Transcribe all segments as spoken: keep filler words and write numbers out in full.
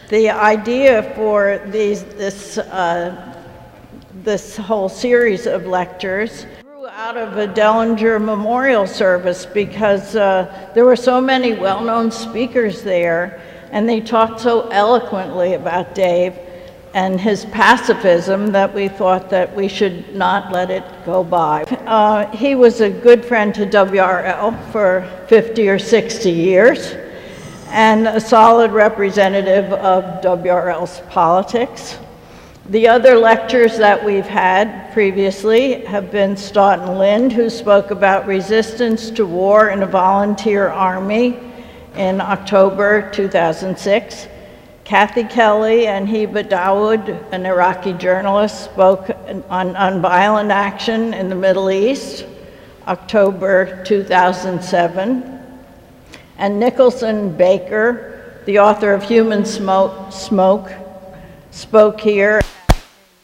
The idea for these, this, uh, this whole series of lectures grew out of a Dellinger memorial service because uh, there were so many well-known speakers there, and they talked so eloquently about Dave and his pacifism that we thought that we should not let it go by. Uh, he was a good friend to W R L for fifty or sixty years, and a solid representative of W R L's politics. The other lectures that we've had previously have been Stoughton Lind, who spoke about resistance to war in a volunteer army in October two thousand six. Kathy Kelly and Heba Dawood, an Iraqi journalist, spoke on nonviolent action in the Middle East, October two thousand seven. And Nicholson Baker, the author of Human Smoke, Smoke spoke here in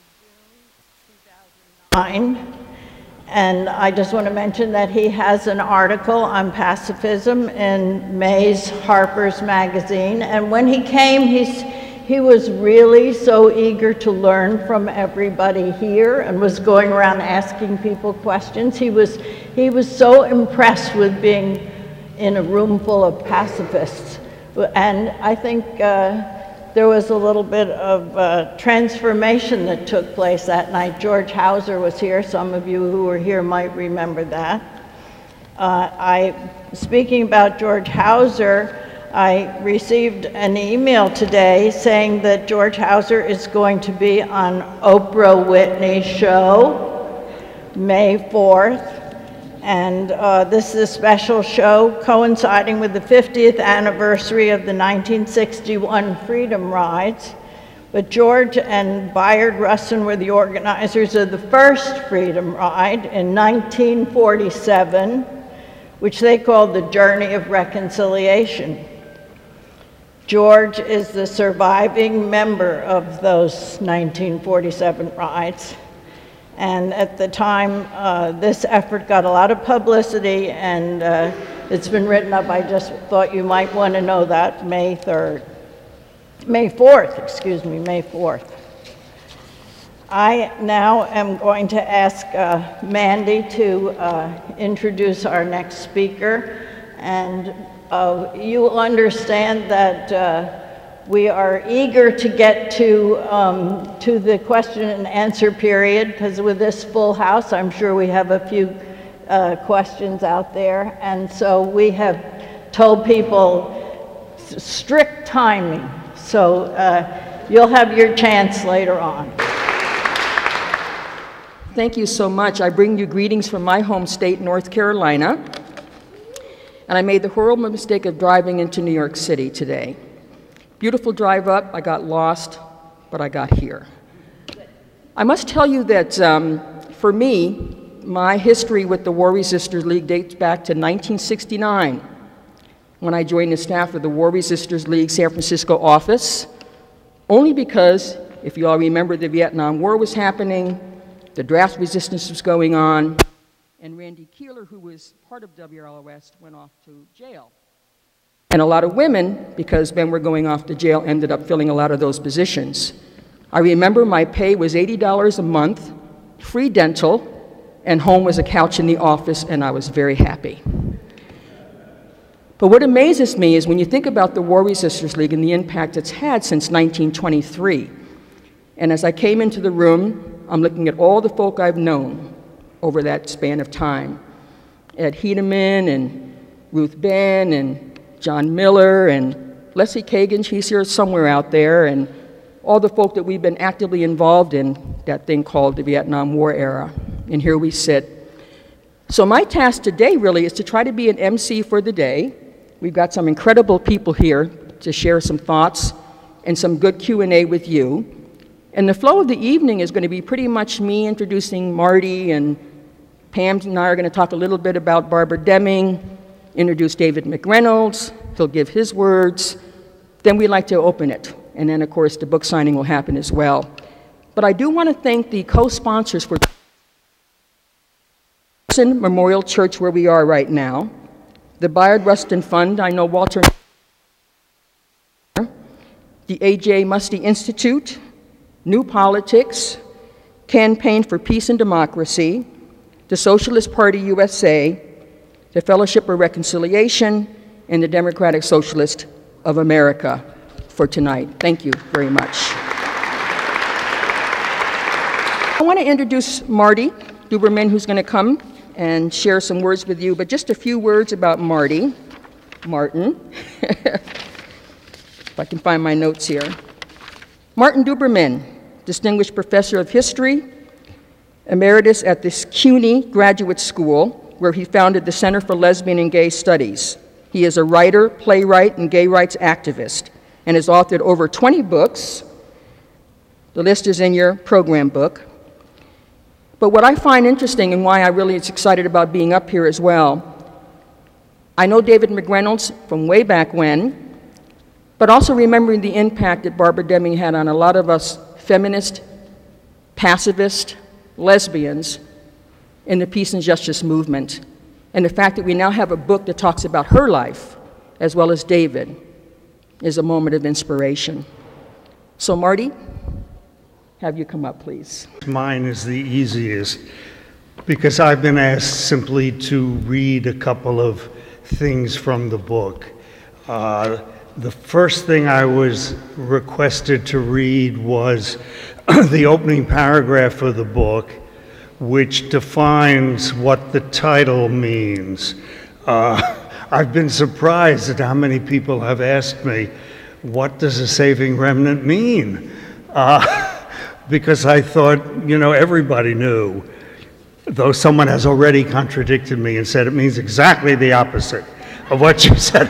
June two thousand nine. And I just want to mention that he has an article on pacifism in May's Harper's Magazine. And when he came, he's, he was really so eager to learn from everybody here and was going around asking people questions. He was, he was so impressed with being in a room full of pacifists. And I think uh, there was a little bit of uh, transformation that took place that night. George Hauser was here. Some of you who were here might remember that. Uh, I, speaking about George Hauser, I received an email today saying that George Hauser is going to be on Oprah Whitney's show May fourth. And uh, this is a special show coinciding with the fiftieth anniversary of the nineteen sixty-one Freedom Rides. But George and Bayard Rustin were the organizers of the first Freedom Ride in nineteen forty-seven, which they called the Journey of Reconciliation. George is the surviving member of those nineteen forty-seven rides. And at the time, uh, this effort got a lot of publicity, and uh, it's been written up. I just thought you might want to know that, May third. May fourth, excuse me, May fourth. I now am going to ask uh, Mandy to uh, introduce our next speaker. And uh, you will understand that uh, we are eager to get to, um, to the question and answer period, because with this full house, I'm sure we have a few uh, questions out there. And so we have told people strict timing. So uh, you'll have your chance later on. Thank you so much. I bring you greetings from my home state, North Carolina. And I made the horrible mistake of driving into New York City today. Beautiful drive up, I got lost, but I got here. I must tell you that um, for me, my history with the War Resisters League dates back to nineteen sixty-nine, when I joined the staff of the War Resisters League San Francisco office, only because, if you all remember, the Vietnam War was happening, the draft resistance was going on, and Randy Keeler, who was part of W R L West, went off to jail. And a lot of women, because men were going off to jail, ended up filling a lot of those positions. I remember my pay was eighty dollars a month, free dental, and home was a couch in the office, and I was very happy. But what amazes me is when you think about the War Resisters League and the impact it's had since nineteen twenty-three. And as I came into the room, I'm looking at all the folk I've known over that span of time. Ed Hedeman and Ruth Ben and John Miller and Leslie Kagan, she's here somewhere out there, and all the folk that we've been actively involved in that thing called the Vietnam War era. And here we sit. So my task today really is to try to be an M C for the day. We've got some incredible people here to share some thoughts and some good Q and A with you. And the flow of the evening is going to be pretty much me introducing Marty, and Pam and I are going to talk a little bit about Barbara Deming, introduce David McReynolds, he'll give his words, then we'd like to open it. And then, of course, the book signing will happen as well. But I do want to thank the co-sponsors for Judson Memorial Church, where we are right now, the Bayard Rustin Fund, I know Walter, the A J Muste Institute, New Politics, Campaign for Peace and Democracy, the Socialist Party U S A, the Fellowship of Reconciliation, and the Democratic Socialist of America for tonight. Thank you very much. I want to introduce Marty Duberman, who's going to come and share some words with you, but just a few words about Marty. Martin. If I can find my notes here. Martin Duberman, Distinguished Professor of History, Emeritus at the CUNY Graduate School, where he founded the Center for Lesbian and Gay Studies. He is a writer, playwright, and gay rights activist, and has authored over twenty books. The list is in your program book. But what I find interesting and why I really is excited about being up here as well, I know David McReynolds from way back when, but also remembering the impact that Barbara Deming had on a lot of us feminist, pacifist, lesbians in the peace and justice movement, and the fact that we now have a book that talks about her life, as well as David, is a moment of inspiration. So Marty, have you come up, please. Mine is the easiest, because I've been asked simply to read a couple of things from the book. Uh, the first thing I was requested to read was the opening paragraph of the book, which defines what the title means. Uh, I've been surprised at how many people have asked me, what does a saving remnant mean? Uh, because I thought, you know, everybody knew, though someone has already contradicted me and said it means exactly the opposite of what you said.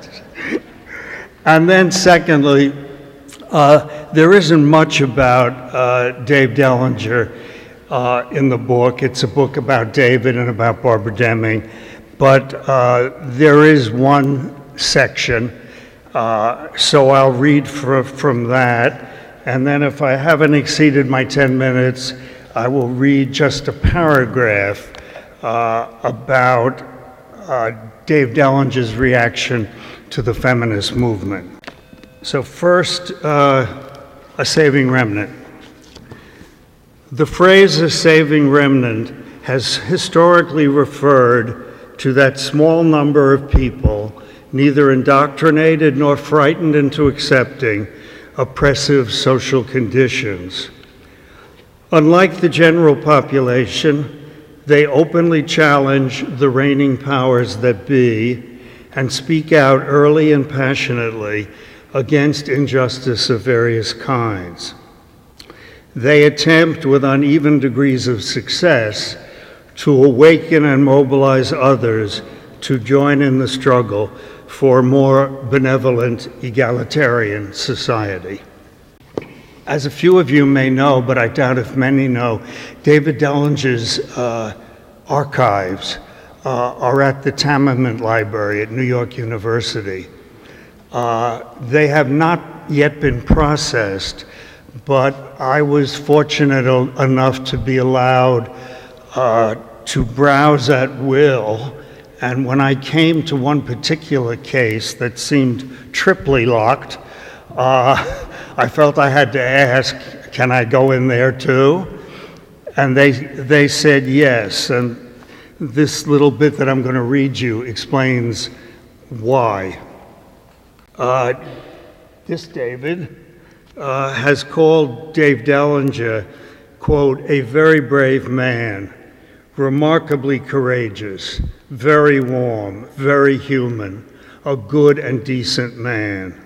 And then secondly, uh, there isn't much about uh, Dave Dellinger uh, in the book. It's a book about David and about Barbara Deming, but uh, there is one section, uh, so I'll read for, from that, and then if I haven't exceeded my ten minutes, I will read just a paragraph uh, about uh, Dave Dellinger's reaction to the feminist movement. So first, uh, a saving remnant. The phrase a saving remnant has historically referred to that small number of people, neither indoctrinated nor frightened into accepting oppressive social conditions. Unlike the general population, they openly challenge the reigning powers that be and speak out early and passionately against injustice of various kinds. They attempt, with uneven degrees of success, to awaken and mobilize others to join in the struggle for a more benevolent, egalitarian society. As a few of you may know, but I doubt if many know, David Dellinger's uh, archives uh, are at the Tamiment Library at New York University. Uh, they have not yet been processed, but I was fortunate enough to be allowed uh, to browse at will. And when I came to one particular case that seemed triply locked, uh, I felt I had to ask, can I go in there too? And they, they said yes. And this little bit that I'm going to read you explains why. Uh, this David uh, has called Dave Dellinger, quote, a very brave man, remarkably courageous, very warm, very human, a good and decent man.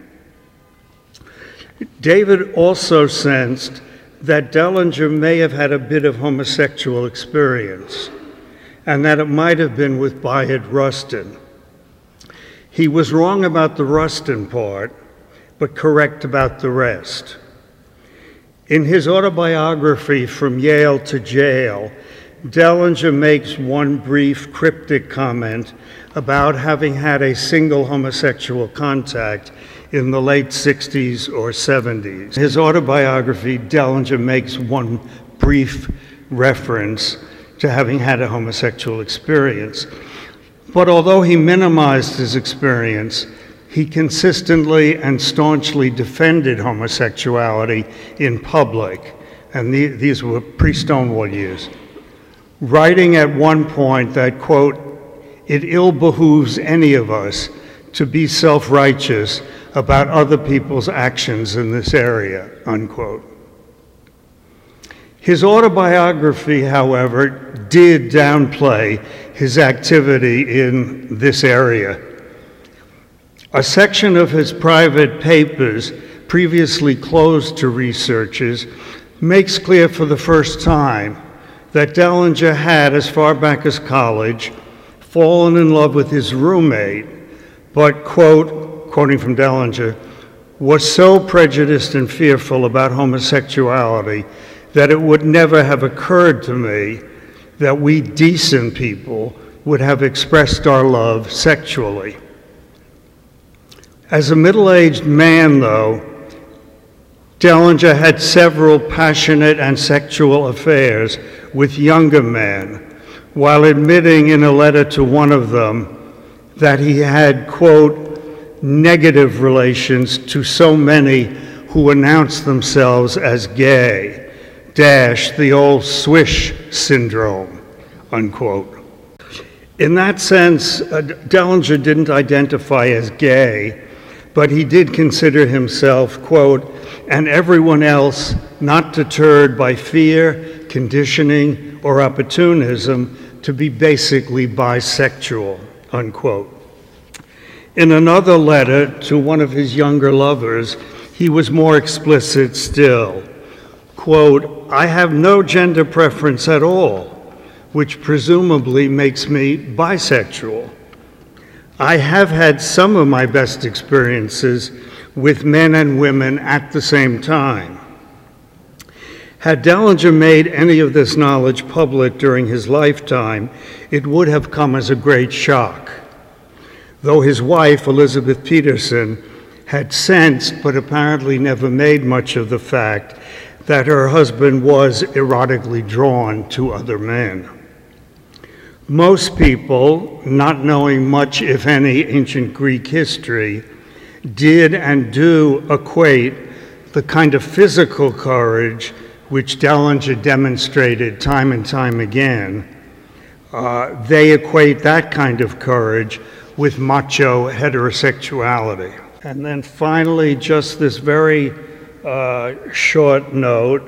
David also sensed that Dellinger may have had a bit of homosexual experience, and that it might have been with Bayard Rustin. He was wrong about the Rustin part, but correct about the rest. In his autobiography, From Yale to Jail, Dellinger makes one brief cryptic comment about having had a single homosexual contact in the late sixties or seventies. His autobiography, Dellinger makes one brief reference to having had a homosexual experience. But although he minimized his experience, he consistently and staunchly defended homosexuality in public, and the, these were pre-Stonewall years, writing at one point that, quote, "It ill behooves any of us to be self-righteous about other people's actions in this area," unquote. His autobiography, however, did downplay his activity in this area. A section of his private papers, previously closed to researchers, makes clear for the first time that Dellinger had, as far back as college, fallen in love with his roommate, but, quote, quoting from Dellinger, "was so prejudiced and fearful about homosexuality that it would never have occurred to me that we decent people would have expressed our love sexually." As a middle-aged man, though, Dellinger had several passionate and sexual affairs with younger men, while admitting in a letter to one of them that he had, quote, "negative relations to so many who announced themselves as gay, dash, the old swish syndrome," unquote. In that sense, uh, Dellinger didn't identify as gay, but he did consider himself, quote, "and everyone else not deterred by fear, conditioning, or opportunism, to be basically bisexual," unquote. In another letter to one of his younger lovers, he was more explicit still, quote, "I have no gender preference at all, which presumably makes me bisexual. I have had some of my best experiences with men and women at the same time." Had Dellinger made any of this knowledge public during his lifetime, it would have come as a great shock. Though his wife, Elizabeth Peterson, had sensed but apparently never made much of the fact that her husband was erotically drawn to other men. Most people, not knowing much, if any, ancient Greek history, did and do equate the kind of physical courage which Dellinger demonstrated time and time again. Uh, they equate that kind of courage with macho heterosexuality. And then finally, just this very uh, short note.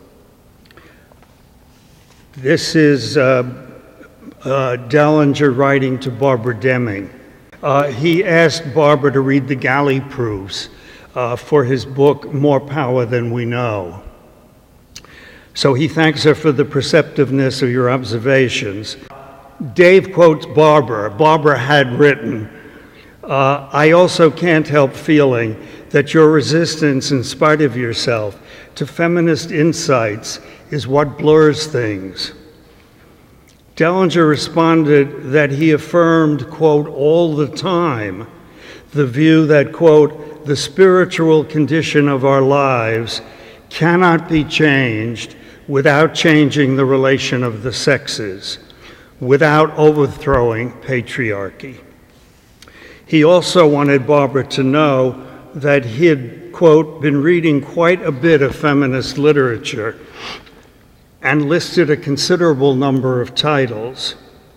This is uh, uh, Dellinger writing to Barbara Deming. Uh, he asked Barbara to read the galley proofs uh, for his book, More Power Than We Know. So he thanks her for the perceptiveness of your observations. Dave quotes Barbara. Barbara had written, uh, "I also can't help feeling that your resistance in spite of yourself to feminist insights is what blurs things." Dellinger responded that he affirmed, quote, "all the time, the view that, quote, the spiritual condition of our lives cannot be changed without changing the relation of the sexes, without overthrowing patriarchy." He also wanted Barbara to know that he had, quote, been reading quite a bit of feminist literature and listed a considerable number of titles.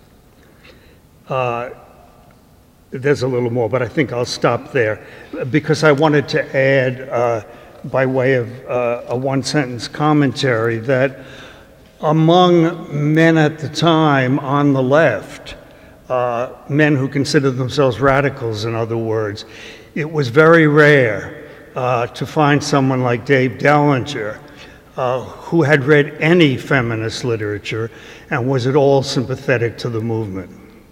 Uh, there's a little more, but I think I'll stop there because I wanted to add, uh, by way of uh, a one-sentence commentary, that among men at the time on the left, uh, men who considered themselves radicals, in other words, it was very rare uh, to find someone like Dave Dellinger uh, who had read any feminist literature and was at all sympathetic to the movement.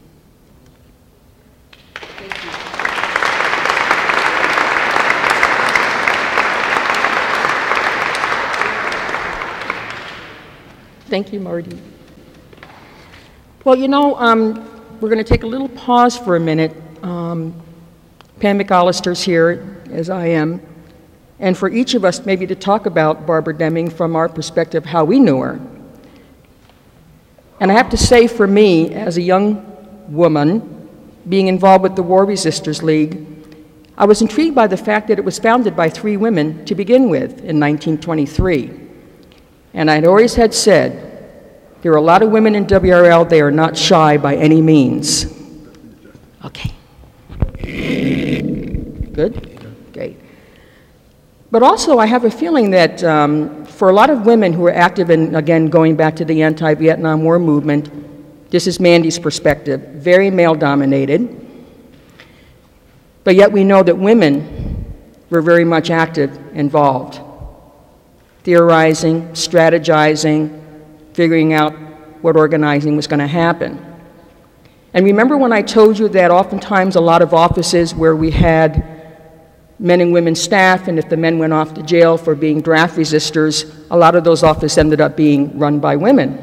Thank you, Marty. Well, you know, um, we're going to take a little pause for a minute. Um, Pam McAllister's here, as I am, and for each of us maybe to talk about Barbara Deming from our perspective, how we knew her. And I have to say, for me, as a young woman, being involved with the War Resisters League, I was intrigued by the fact that it was founded by three women to begin with in nineteen twenty-three. And I'd always had said, there are a lot of women in W R L, they are not shy by any means. Okay. Good? Okay. But also, I have a feeling that um, for a lot of women who are active in, again, going back to the anti-Vietnam War movement, this is Mandy's perspective, very male-dominated. But yet we know that women were very much active, involved, theorizing, strategizing, figuring out what organizing was going to happen. And remember when I told you that oftentimes a lot of offices where we had men and women staff, and if the men went off to jail for being draft resistors, a lot of those offices ended up being run by women.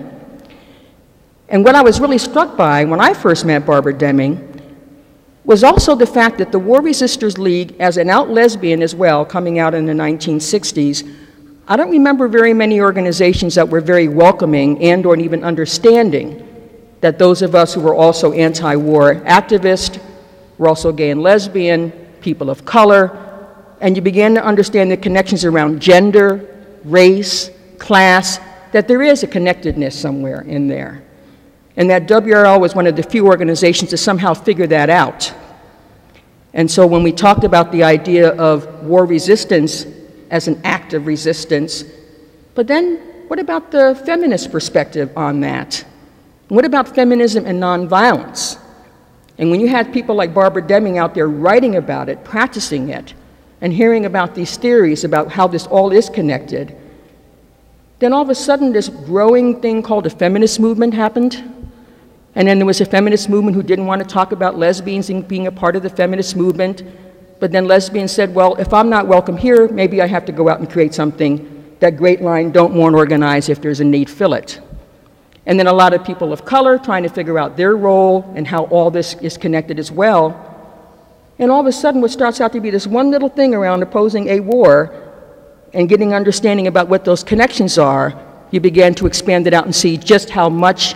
And what I was really struck by when I first met Barbara Deming was also the fact that the War Resisters League, as an out lesbian as well, coming out in the nineteen sixties, I don't remember very many organizations that were very welcoming and or even understanding that those of us who were also anti-war activists were also gay and lesbian, people of color, and you began to understand the connections around gender, race, class, that there is a connectedness somewhere in there. And that W R L was one of the few organizations to somehow figure that out. And so when we talked about the idea of war resistance as an act of resistance, but then what about the feminist perspective on that? What about feminism and nonviolence? And when you had people like Barbara Deming out there writing about it, practicing it, and hearing about these theories about how this all is connected, then all of a sudden this growing thing called a feminist movement happened. And then there was a feminist movement who didn't want to talk about lesbians and being a part of the feminist movement. But then lesbians said, well, if I'm not welcome here, maybe I have to go out and create something. That great line, don't mourn, organize, if there's a need, fill it. And then a lot of people of color trying to figure out their role and how all this is connected as well. And all of a sudden what starts out to be this one little thing around opposing a war and getting understanding about what those connections are, you began to expand it out and see just how much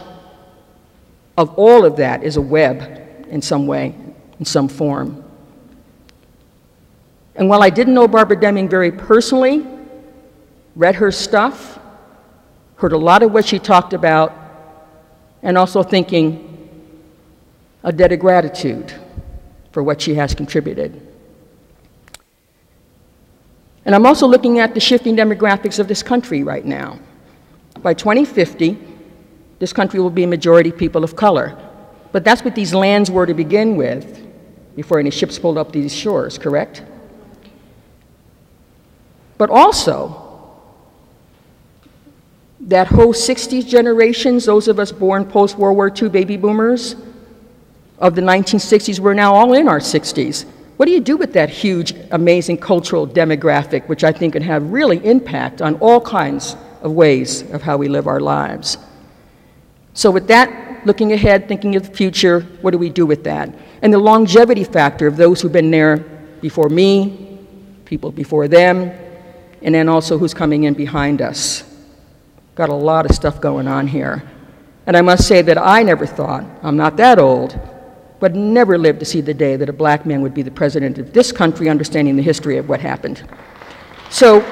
of all of that is a web in some way, in some form. And while I didn't know Barbara Deming very personally, read her stuff, heard a lot of what she talked about, and also thinking a debt of gratitude for what she has contributed. And I'm also looking at the shifting demographics of this country right now. By twenty fifty, this country will be a majority people of color. But that's what these lands were to begin with before any ships pulled up these shores, correct? But also, that whole sixties generations, those of us born post-World War Two baby boomers of the nineteen sixties, we're now all in our sixties. What do you do with that huge, amazing cultural demographic, which I think can have really impact on all kinds of ways of how we live our lives? So with that, looking ahead, thinking of the future, what do we do with that? And the longevity factor of those who've been there before me, people before them, and then also who's coming in behind us. Got a lot of stuff going on here. And I must say that I never thought, I'm not that old, but never lived to see the day that a black man would be the president of this country, understanding the history of what happened. So,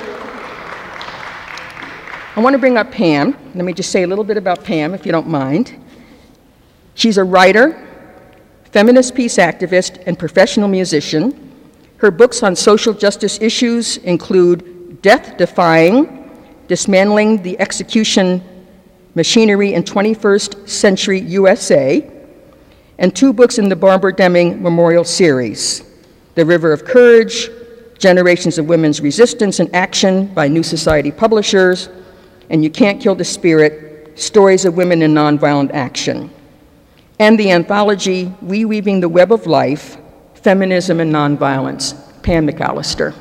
I want to bring up Pam. Let me just say a little bit about Pam, if you don't mind. She's a writer, feminist peace activist, and professional musician. Her books on social justice issues include Death Defying, Dismantling the Execution Machinery in twenty-first Century U S A, and two books in the Barbara Deming Memorial Series, The River of Courage, Generations of Women's Resistance and Action by New Society Publishers, and You Can't Kill the Spirit, Stories of Women in Nonviolent Action, and the anthology Reweaving the Web of Life, Feminism and Nonviolence, Pam McAllister.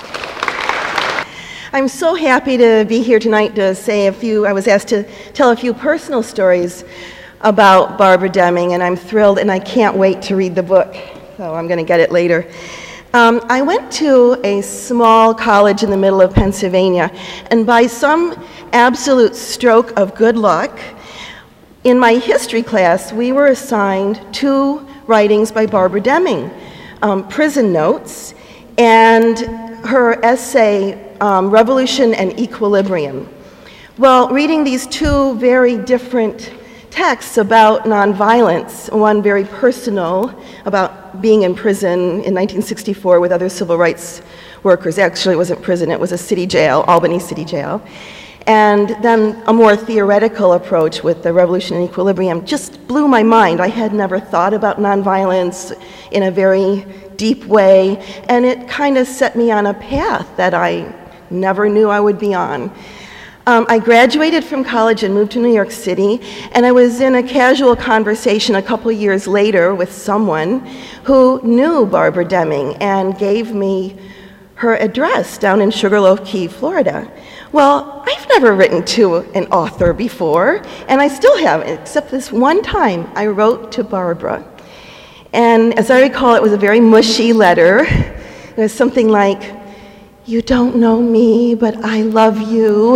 I'm so happy to be here tonight to say a few, I was asked to tell a few personal stories about Barbara Deming, and I'm thrilled, and I can't wait to read the book, so I'm going to get it later. Um, I went to a small college in the middle of Pennsylvania, and by some absolute stroke of good luck, in my history class, we were assigned two writings by Barbara Deming, um, Prison Notes and her essay, um, Revolution and Equilibrium. Well, reading these two very different texts about nonviolence, one very personal, about being in prison in nineteen sixty-four with other civil rights workers. Actually, it wasn't prison, it was a city jail, Albany City Jail. And then a more theoretical approach with the Revolution and Equilibrium just blew my mind. I had never thought about nonviolence in a very deep way, and it kind of set me on a path that I never knew I would be on. Um, I graduated from college and moved to New York City, and I was in a casual conversation a couple years later with someone who knew Barbara Deming and gave me her address down in Sugarloaf Key, Florida. Well, I've never written to an author before, and I still haven't, except this one time I wrote to Barbara. And as I recall, it was a very mushy letter. It was something like, "You don't know me, but I love you."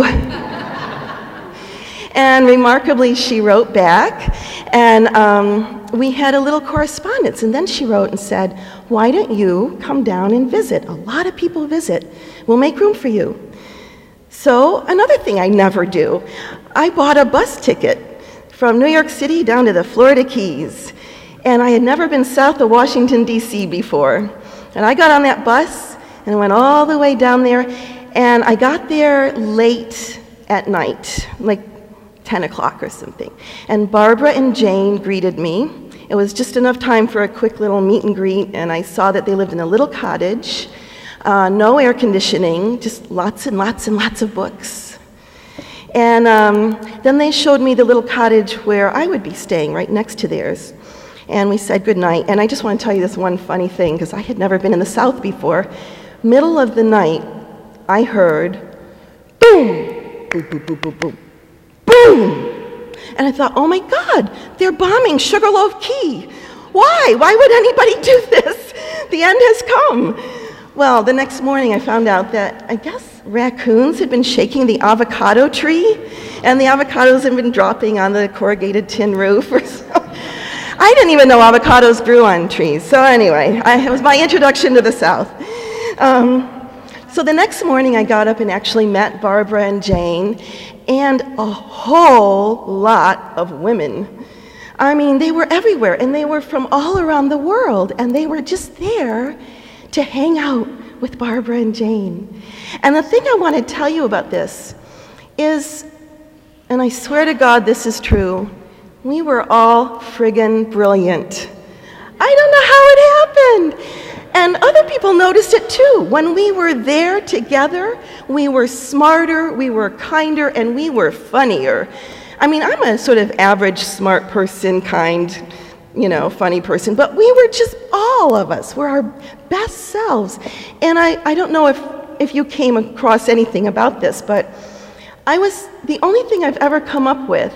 And remarkably, she wrote back, and um, we had a little correspondence. And then she wrote and said, "Why don't you come down and visit? A lot of people visit. We'll make room for you." So another thing I never do, I bought a bus ticket from New York City down to the Florida Keys. And I had never been south of Washington, D C before. And I got on that bus and went all the way down there. And I got there late at night, like ten o'clock or something. And Barbara and Jane greeted me. It was just enough time for a quick little meet and greet. And I saw that they lived in a little cottage. Uh, no air conditioning, just lots and lots and lots of books. And um, then they showed me the little cottage where I would be staying, right next to theirs. And we said goodnight. And I just want to tell you this one funny thing, because I had never been in the South before. Middle of the night, I heard boom, boom, boom, boom, boom, boom, boom. And I thought, oh my God, they're bombing Sugarloaf Key. Why? Why would anybody do this? The end has come. Well, the next morning I found out that, I guess, raccoons had been shaking the avocado tree, and the avocados had been dropping on the corrugated tin roof or something. I didn't even know avocados grew on trees. So anyway, I, it was my introduction to the South. Um, so the next morning I got up and actually met Barbara and Jane, and a whole lot of women. I mean, they were everywhere, and they were from all around the world, and they were just there to hang out with Barbara and Jane. And the thing I want to tell you about this is, and I swear to God this is true, we were all friggin' brilliant. I don't know how it happened. And other people noticed it too. When we were there together, we were smarter, we were kinder, and we were funnier. I mean, I'm a sort of average, smart person, kind, you know, funny person, but we were just, all of us were our best selves. And I, I don't know if, if you came across anything about this, but I was, the only thing I've ever come up with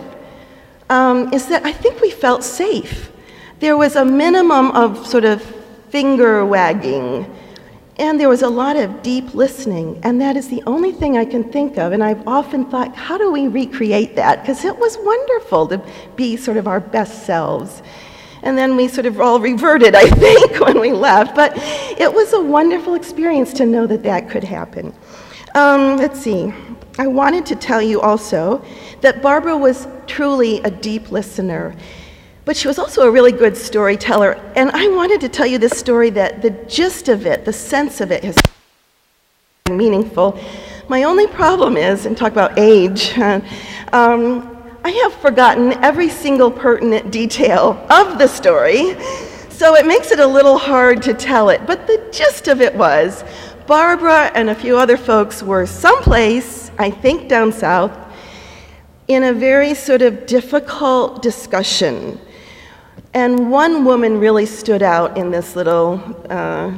um, is that I think we felt safe. There was a minimum of sort of finger wagging, and there was a lot of deep listening, and that is the only thing I can think of. And I've often thought, how do we recreate that? Because it was wonderful to be sort of our best selves. And then we sort of all reverted, I think, when we left. But it was a wonderful experience to know that that could happen. Um, let's see. I wanted to tell you also that Barbara was truly a deep listener, but she was also a really good storyteller. And I wanted to tell you this story that the gist of it, the sense of it, has been meaningful. My only problem is, and talk about age, um, I have forgotten every single pertinent detail of the story, so it makes it a little hard to tell it. But the gist of it was, Barbara and a few other folks were someplace, I think down south, in a very sort of difficult discussion. And one woman really stood out in this little, uh,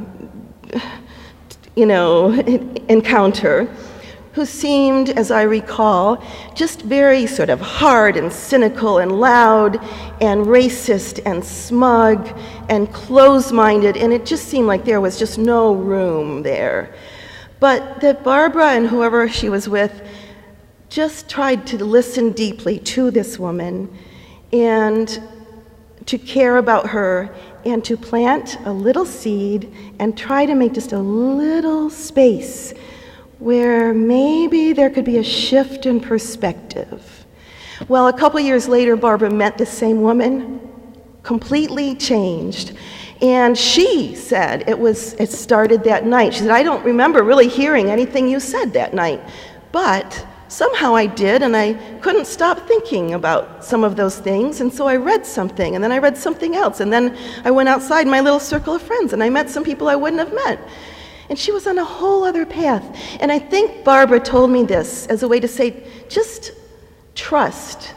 you know, encounter, who seemed, as I recall, just very sort of hard and cynical and loud and racist and smug and close-minded, and it just seemed like there was just no room there. But that Barbara and whoever she was with just tried to listen deeply to this woman and to care about her and to plant a little seed and try to make just a little space where maybe there could be a shift in perspective. Well, a couple years later, Barbara met the same woman, completely changed. And she said it was, it started that night. She said, I don't remember really hearing anything you said that night, but somehow I did, and I couldn't stop thinking about some of those things, and so I read something, and then I read something else, and then I went outside my little circle of friends, and I met some people I wouldn't have met. And she was on a whole other path. And I think Barbara told me this as a way to say, just trust.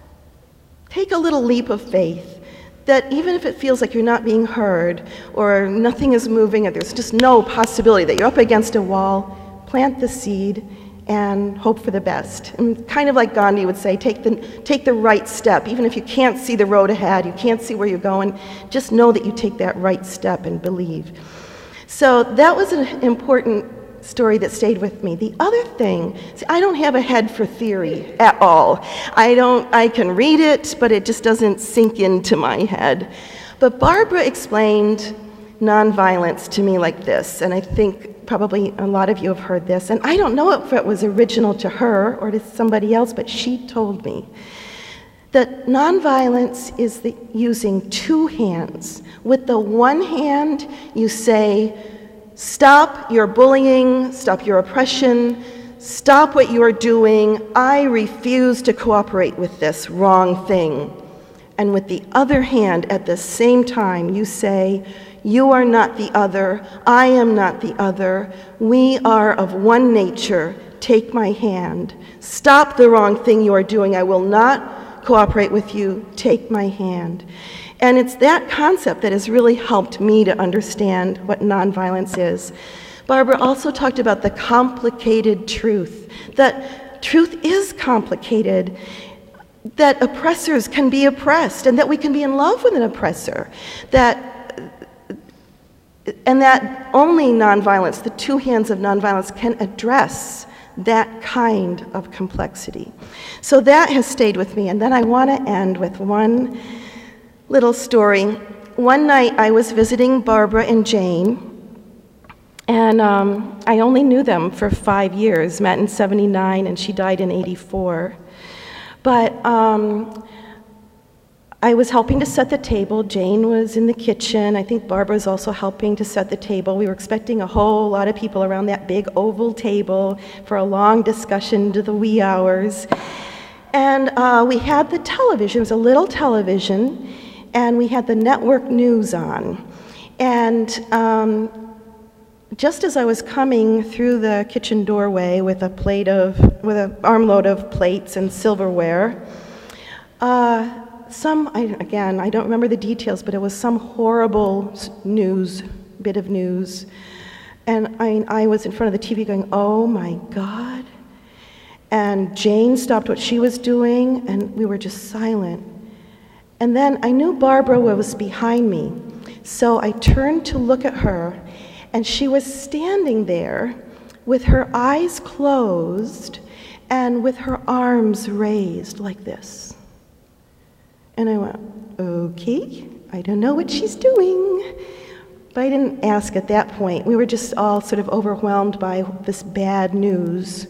Take a little leap of faith that even if it feels like you're not being heard or nothing is moving or there's just no possibility that you're up against a wall, plant the seed and hope for the best. And kind of like Gandhi would say, take the, take the right step. Even if you can't see the road ahead, you can't see where you're going, just know that you take that right step and believe. So that was an important story that stayed with me. The other thing, see, I don't have a head for theory at all. I don't, I can read it, but it just doesn't sink into my head. But Barbara explained nonviolence to me like this, and I think probably a lot of you have heard this, and I don't know if it was original to her or to somebody else, but she told me that nonviolence is the using two hands. With the one hand, you say, stop your bullying, stop your oppression, stop what you are doing, I refuse to cooperate with this wrong thing. And with the other hand, at the same time, you say, you are not the other, I am not the other, we are of one nature, take my hand. Stop the wrong thing you are doing, I will not cooperate with you, take my hand. And it's that concept that has really helped me to understand what nonviolence is. Barbara also talked about the complicated truth, that truth is complicated, that oppressors can be oppressed, and that we can be in love with an oppressor, that and that only nonviolence, the two hands of nonviolence, can address that kind of complexity. So that has stayed with me, and then I want to end with one little story. One night I was visiting Barbara and Jane, and um, I only knew them for five years, met in seventy-nine, and she died in eighty-four. But um, I was helping to set the table. Jane was in the kitchen. I think Barbara was also helping to set the table. We were expecting a whole lot of people around that big oval table for a long discussion to the wee hours. And uh, we had the television. It was a little television, and we had the network news on. And um, just as I was coming through the kitchen doorway with a plate of, with an armload of plates and silverware, uh, some, I, again, I don't remember the details, but it was some horrible news, bit of news. And I, I was in front of the T V going, oh my God. And Jane stopped what she was doing, and we were just silent. And then I knew Barbara was behind me, so I turned to look at her, and she was standing there with her eyes closed and with her arms raised like this. And I went, okay, I don't know what she's doing. But I didn't ask at that point. We were just all sort of overwhelmed by this bad news.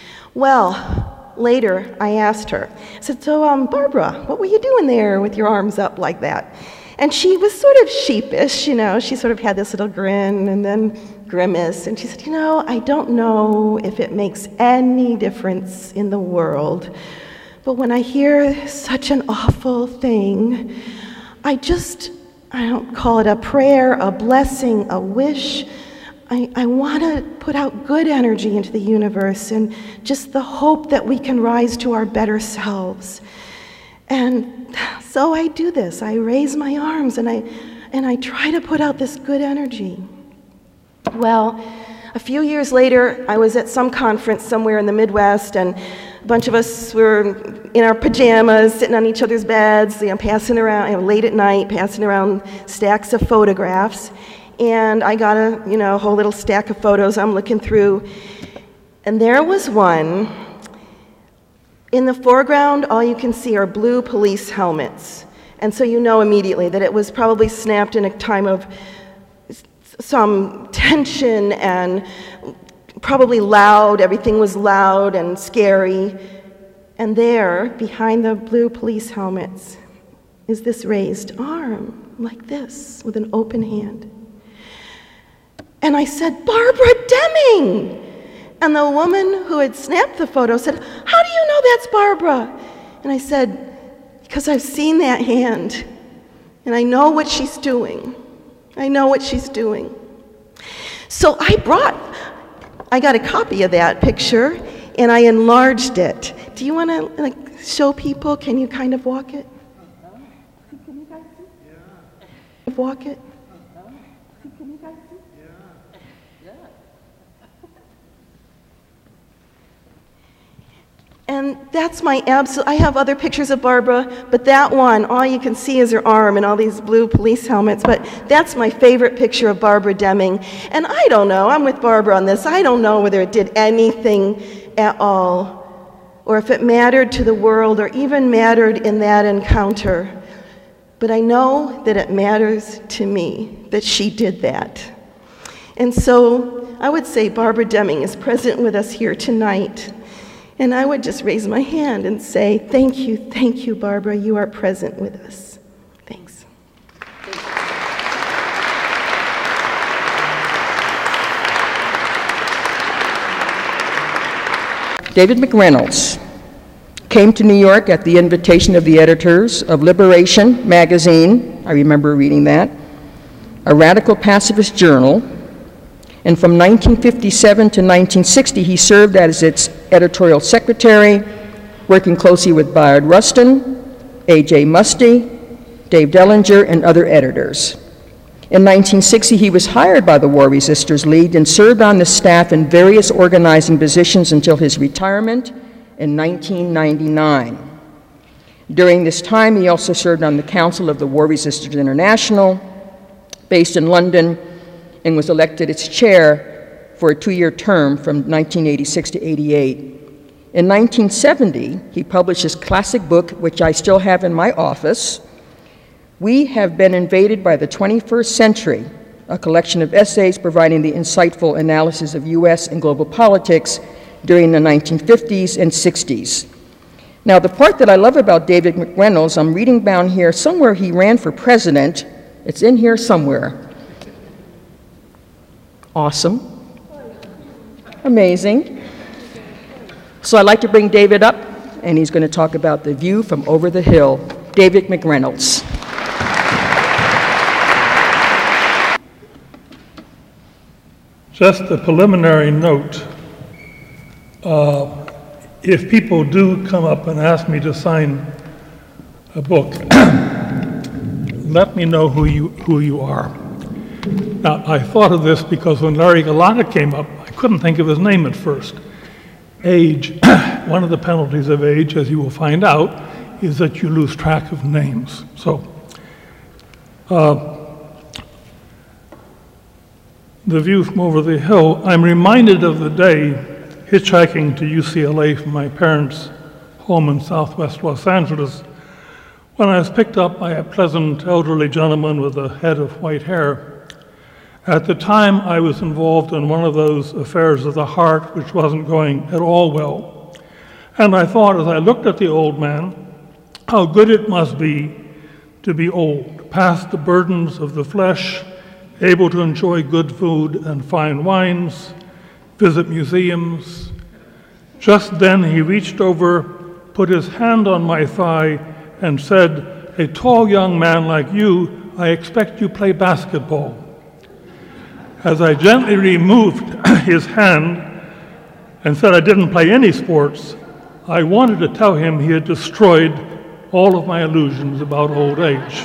Well, later I asked her, I said, so um, Barbara, what were you doing there with your arms up like that? And she was sort of sheepish, you know, she sort of had this little grin and then grimace, and she said, you know, I don't know if it makes any difference in the world, but when I hear such an awful thing, I just, I don't call it a prayer, a blessing, a wish. I, I want to put out good energy into the universe and just the hope that we can rise to our better selves. And so I do this. I raise my arms and I, and I try to put out this good energy. Well, a few years later, I was at some conference somewhere in the Midwest, and a bunch of us were in our pajamas, sitting on each other's beds, you know, passing around, you know, late at night, passing around stacks of photographs. And I got a, you know, whole little stack of photos I'm looking through. And there was one. In the foreground, all you can see are blue police helmets. And so you know immediately that it was probably snapped in a time of some tension and probably loud. Everything was loud and scary. And there, behind the blue police helmets, is this raised arm, like this, with an open hand. And I said, "Barbara Deming!" And the woman who had snapped the photo said, "How do you know that's Barbara?" And I said, "Because I've seen that hand, and I know what she's doing. I know what she's doing." So I brought, I got a copy of that picture, and I enlarged it. Do you want to like show people? Can you kind of walk it? Can you guys see? Yeah. Walk it? Can you guys see? Yeah. And that's my absolute, I have other pictures of Barbara, but that one, all you can see is her arm and all these blue police helmets, but that's my favorite picture of Barbara Deming. And I don't know, I'm with Barbara on this, I don't know whether it did anything at all, or if it mattered to the world, or even mattered in that encounter. But I know that it matters to me that she did that. And so I would say Barbara Deming is present with us here tonight. And I would just raise my hand and say, thank you, thank you, Barbara, you are present with us. Thanks. David McReynolds came to New York at the invitation of the editors of Liberation magazine, I remember reading that, a radical pacifist journal, and from nineteen fifty-seven to nineteen sixty, he served as its editorial secretary, working closely with Bayard Rustin, A J Musty, Dave Dellinger, and other editors. In nineteen sixty, he was hired by the War Resisters League and served on the staff in various organizing positions until his retirement in nineteen ninety-nine. During this time, he also served on the Council of the War Resisters International, based in London, and was elected its chair for a two-year term from nineteen eighty-six to eighty-eight. In nineteen seventy, he published his classic book, which I still have in my office, We Have Been Invaded by the twenty-first Century, a collection of essays providing the insightful analysis of U S and global politics during the nineteen fifties and sixties. Now, the part that I love about David McReynolds, I'm reading down here, somewhere he ran for president. It's in here somewhere. Awesome. Amazing. So I'd like to bring David up, and he's going to talk about the view from over the hill. David McReynolds. Just a preliminary note. Uh, if people do come up and ask me to sign a book, let me know who you, who you are. Now, I thought of this because when Larry Galata came up, I couldn't think of his name at first. Age, one of the penalties of age, as you will find out, is that you lose track of names. So, uh, the view from over the hill, I'm reminded of the day hitchhiking to U C L A from my parents' home in southwest Los Angeles, when I was picked up by a pleasant elderly gentleman with a head of white hair. At the time, I was involved in one of those affairs of the heart which wasn't going at all well. And I thought, as I looked at the old man, how good it must be to be old, past the burdens of the flesh, able to enjoy good food and fine wines, visit museums. Just then he reached over, put his hand on my thigh, and said, "A tall young man like you, I expect you play basketball." As I gently removed his hand and said I didn't play any sports, I wanted to tell him he had destroyed all of my illusions about old age.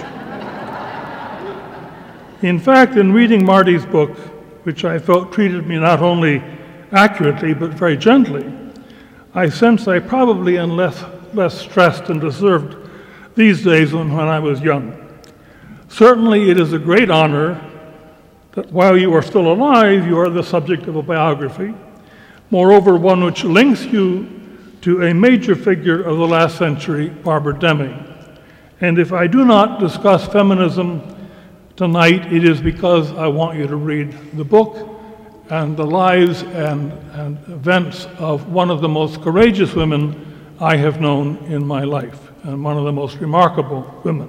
In fact, in reading Marty's book, which I felt treated me not only accurately but very gently, I sense I probably am less, less stressed and deserved these days than when I was young. Certainly it is a great honor that while you are still alive, you are the subject of a biography. Moreover, one which links you to a major figure of the last century, Barbara Deming. And if I do not discuss feminism tonight, it is because I want you to read the book and the lives and, and events of one of the most courageous women I have known in my life, and one of the most remarkable women.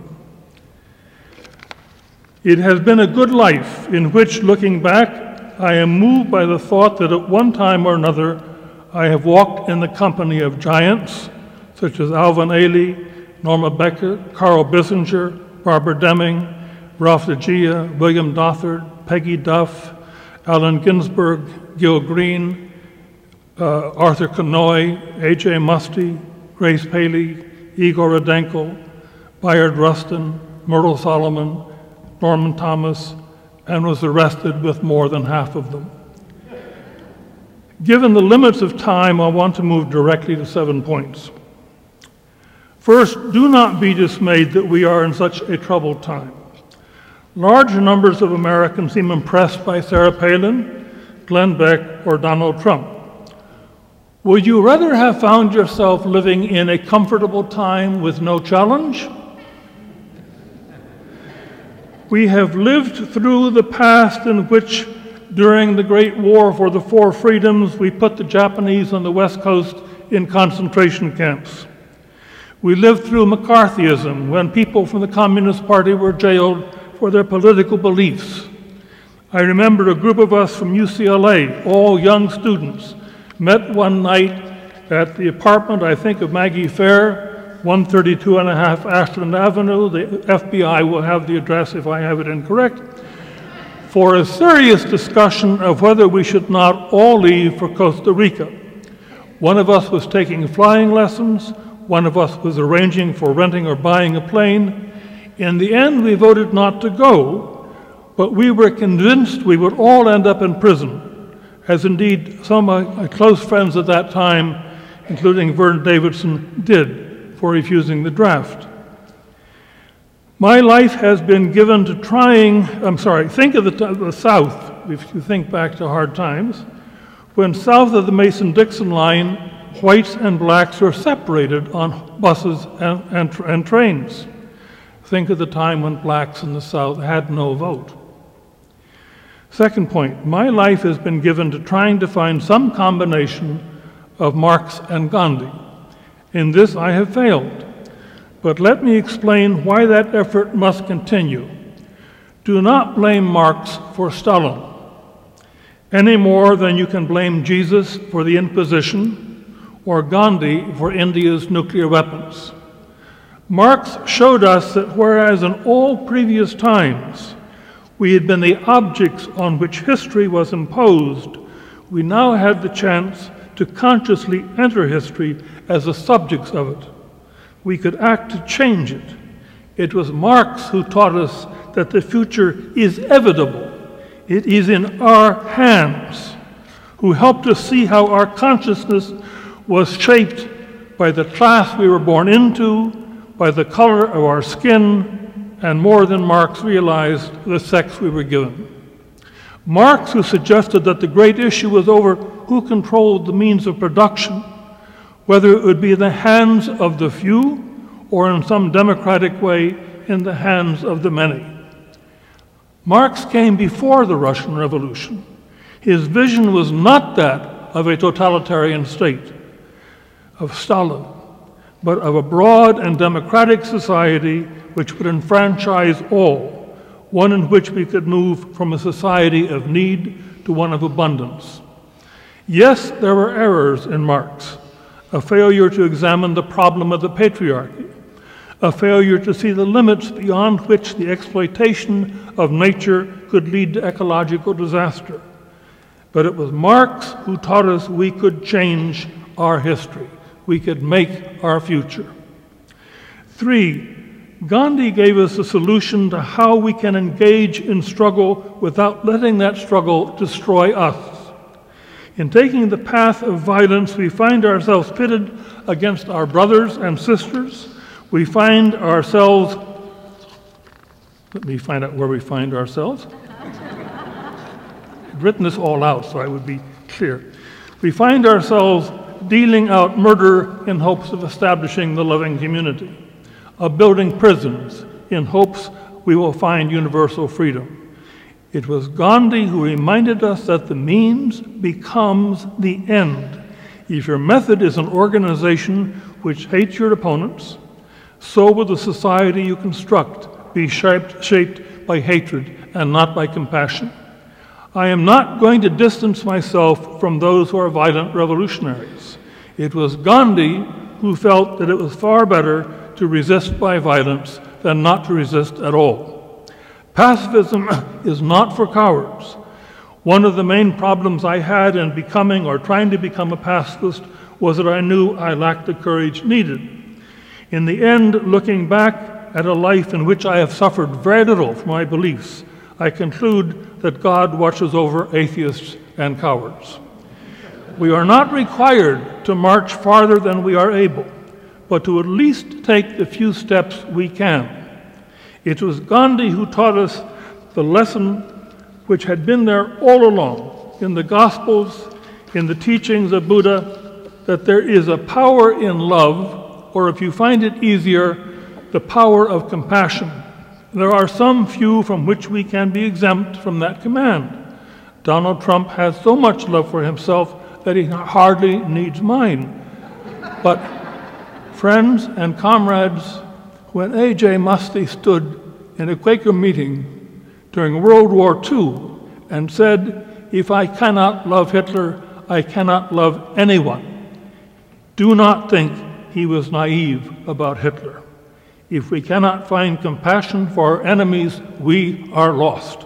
It has been a good life in which, looking back, I am moved by the thought that at one time or another I have walked in the company of giants such as Alvin Ailey, Norma Becker, Carl Bissinger, Barbara Deming, Ralph de Gia, William Dothard, Peggy Duff, Allen Ginsberg, Gil Green, uh, Arthur Kanoy, A J Musty, Grace Paley, Igor Rodenko, Bayard Rustin, Myrtle Solomon, Norman Thomas, and was arrested with more than half of them. Given the limits of time, I want to move directly to seven points. First, do not be dismayed that we are in such a troubled time. Large numbers of Americans seem impressed by Sarah Palin, Glenn Beck, or Donald Trump. Would you rather have found yourself living in a comfortable time with no challenge? We have lived through the past in which, during the Great War for the Four Freedoms, we put the Japanese on the West Coast in concentration camps. We lived through McCarthyism, when people from the Communist Party were jailed for their political beliefs. I remember a group of us from U C L A, all young students, met one night at the apartment, I think, of Maggie Fair, one thirty-two and a half Ashland Avenue. The F B I will have the address if I have it incorrect, for a serious discussion of whether we should not all leave for Costa Rica. One of us was taking flying lessons, one of us was arranging for renting or buying a plane. In the end, we voted not to go, but we were convinced we would all end up in prison, as indeed some of my close friends at that time, including Vern Davidson, did for refusing the draft. My life has been given to trying, I'm sorry, think of the, the South, if you think back to hard times, when south of the Mason-Dixon line, whites and blacks were separated on buses and, and, and trains. Think of the time when blacks in the South had no vote. Second point, my life has been given to trying to find some combination of Marx and Gandhi. In this I have failed, but let me explain why that effort must continue. Do not blame Marx for Stalin, any more than you can blame Jesus for the Inquisition or Gandhi for India's nuclear weapons. Marx showed us that whereas in all previous times we had been the objects on which history was imposed, we now had the chance to consciously enter history as the subjects of it. We could act to change it. It was Marx who taught us that the future is inevitable. It is in our hands, who helped us see how our consciousness was shaped by the class we were born into, by the color of our skin, and more than Marx realized, the sex we were given. Marx, who suggested that the great issue was over who controlled the means of production, whether it would be in the hands of the few or in some democratic way in the hands of the many. Marx came before the Russian Revolution. His vision was not that of a totalitarian state, of Stalin, but of a broad and democratic society which would enfranchise all, one in which we could move from a society of need to one of abundance. Yes, there were errors in Marx, a failure to examine the problem of the patriarchy, a failure to see the limits beyond which the exploitation of nature could lead to ecological disaster. But it was Marx who taught us we could change our history. We could make our future. Three, Gandhi gave us a solution to how we can engage in struggle without letting that struggle destroy us. In taking the path of violence, we find ourselves pitted against our brothers and sisters. We find ourselves, let me find out where we find ourselves. I've written this all out so I would be clear. We find ourselves dealing out murder in hopes of establishing the loving community. of building prisons in hopes we will find universal freedom. It was Gandhi who reminded us that the means becomes the end. If your method is an organization which hates your opponents, so will the society you construct be shaped, shaped by hatred and not by compassion. I am not going to distance myself from those who are violent revolutionaries. It was Gandhi who felt that it was far better to resist by violence than not to resist at all. Pacifism is not for cowards. One of the main problems I had in becoming or trying to become a pacifist was that I knew I lacked the courage needed. In the end, looking back at a life in which I have suffered very little for my beliefs, I conclude that God watches over atheists and cowards. We are not required to march farther than we are able, but to at least take the few steps we can. It was Gandhi who taught us the lesson which had been there all along in the Gospels, in the teachings of Buddha, that there is a power in love, or if you find it easier, the power of compassion. There are some few from which we can be exempt from that command. Donald Trump has so much love for himself that he hardly needs mine. But friends and comrades, when A J Muste stood in a Quaker meeting during World War Two and said, "If I cannot love Hitler, I cannot love anyone," do not think he was naive about Hitler. If we cannot find compassion for our enemies, we are lost.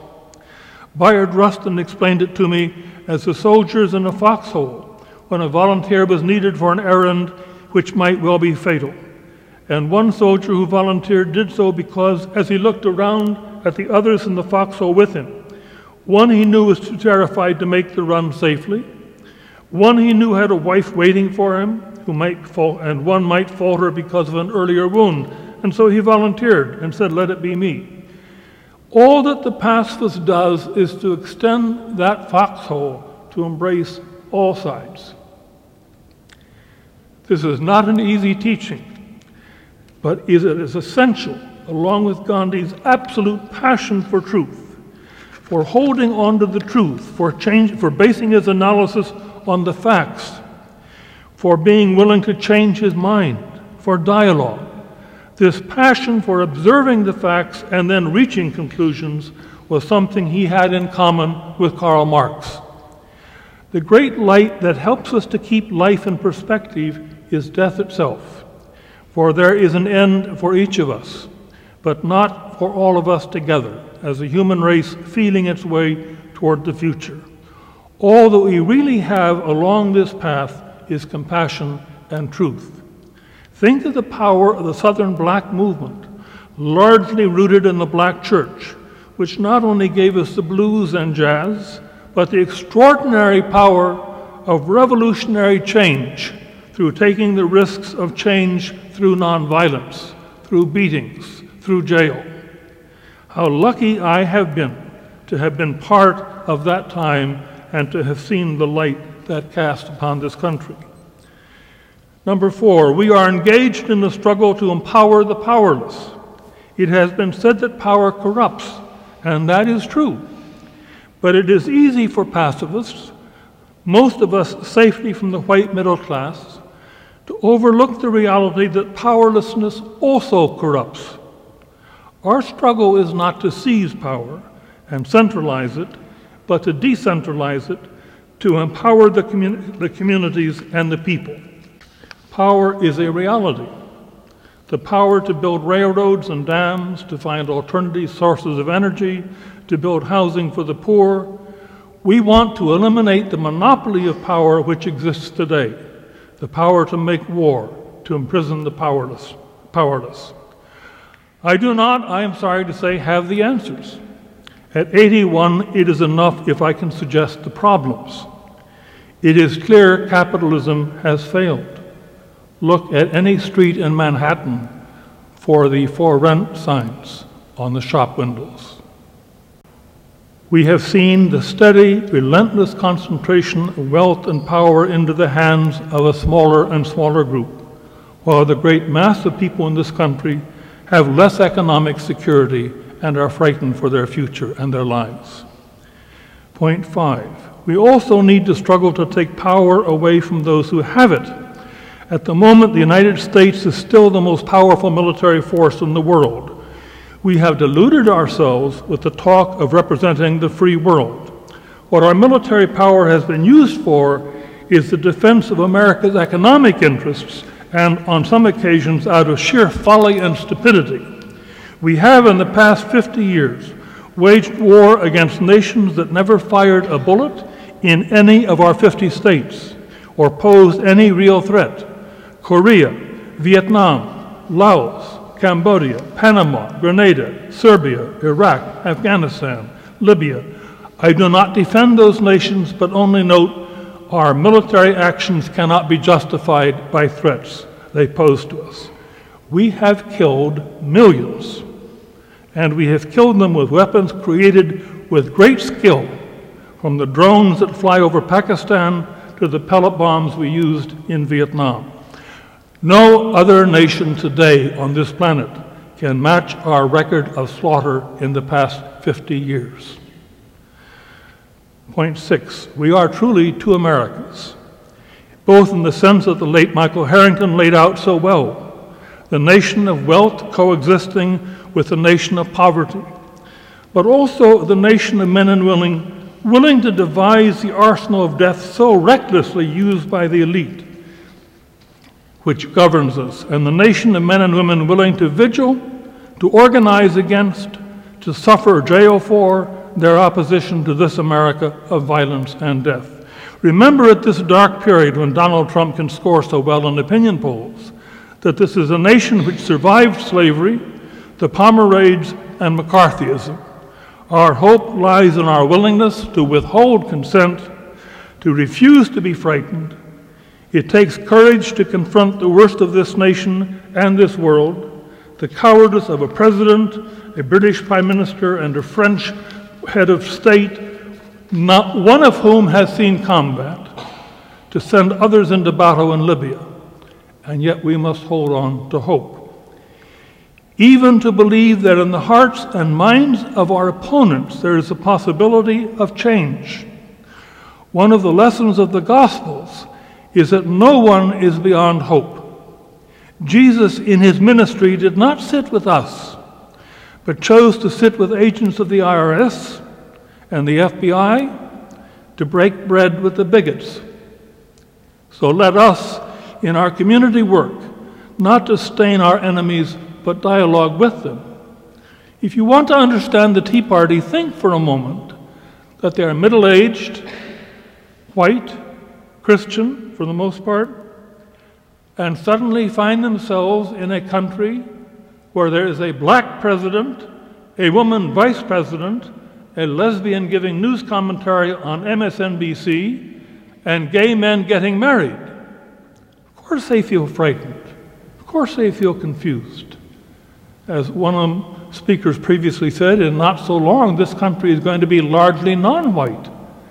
Bayard Rustin explained it to me as the soldiers in a foxhole when a volunteer was needed for an errand which might well be fatal. And one soldier who volunteered did so because, as he looked around at the others in the foxhole with him, one he knew was too terrified to make the run safely, one he knew had a wife waiting for him, who might fall, and one might falter because of an earlier wound, and so he volunteered and said, "Let it be me." All that the pacifist does is to extend that foxhole to embrace all sides. This is not an easy teaching, but it is essential, along with Gandhi's absolute passion for truth, for holding on to the truth, for change, for basing his analysis on the facts, for being willing to change his mind, for dialogue. This passion for observing the facts and then reaching conclusions was something he had in common with Karl Marx. The great light that helps us to keep life in perspective is death itself. For there is an end for each of us, but not for all of us together, as a human race feeling its way toward the future. All that we really have along this path is compassion and truth. Think of the power of the Southern Black movement, largely rooted in the Black church, which not only gave us the blues and jazz, but the extraordinary power of revolutionary change through taking the risks of change through nonviolence, through beatings, through jail. How lucky I have been to have been part of that time and to have seen the light that cast upon this country. Number four, we are engaged in the struggle to empower the powerless. It has been said that power corrupts, and that is true. But it is easy for pacifists, most of us safely from the white middle class, to overlook the reality that powerlessness also corrupts. Our struggle is not to seize power and centralize it, but to decentralize it, to empower the, commun- the communities and the people. Power is a reality. The power to build railroads and dams, to find alternative sources of energy, to build housing for the poor. We want to eliminate the monopoly of power which exists today, the power to make war, to imprison the powerless. powerless. I do not, I am sorry to say, have the answers. At eighty-one, it is enough if I can suggest the problems. It is clear capitalism has failed. Look at any street in Manhattan for the for rent signs on the shop windows. We have seen the steady, relentless concentration of wealth and power into the hands of a smaller and smaller group, while the great mass of people in this country have less economic security and are frightened for their future and their lives. Point five, we also need to struggle to take power away from those who have it. At the moment, the United States is still the most powerful military force in the world. We have deluded ourselves with the talk of representing the free world. What our military power has been used for is the defense of America's economic interests, and on some occasions out of sheer folly and stupidity. We have in the past fifty years waged war against nations that never fired a bullet in any of our fifty states or posed any real threat. Korea, Vietnam, Laos, Cambodia, Panama, Grenada, Serbia, Iraq, Afghanistan, Libya. I do not defend those nations, but only note our military actions cannot be justified by threats they pose to us. We have killed millions, and we have killed them with weapons created with great skill, from the drones that fly over Pakistan to the pellet bombs we used in Vietnam. No other nation today on this planet can match our record of slaughter in the past fifty years. Point six, we are truly two Americas, both in the sense that the late Michael Harrington laid out so well, the nation of wealth coexisting with the nation of poverty, but also the nation of men and women willing to devise the arsenal of death so recklessly used by the elite, which governs us, and the nation of men and women willing to vigil, to organize against, to suffer jail for, their opposition to this America of violence and death. Remember at this dark period when Donald Trump can score so well in opinion polls, that this is a nation which survived slavery, the Pomerades, and McCarthyism. Our hope lies in our willingness to withhold consent, to refuse to be frightened. It takes courage to confront the worst of this nation and this world, the cowardice of a president, a British prime minister, and a French head of state, not one of whom has seen combat, to send others into battle in Libya. And yet we must hold on to hope. Even to believe that in the hearts and minds of our opponents there is a possibility of change. One of the lessons of the Gospels is that no one is beyond hope. Jesus in his ministry did not sit with us, but chose to sit with agents of the I R S and the F B I to break bread with the bigots. So let us, in our community work, not disdain our enemies, but dialogue with them. If you want to understand the Tea Party, think for a moment that they are middle-aged, white, Christian for the most part, and suddenly find themselves in a country where there is a black president, a woman vice president, a lesbian giving news commentary on M S N B C, and gay men getting married. Of course they feel frightened. Of course they feel confused. As one of the speakers previously said, in not so long this country is going to be largely non-white.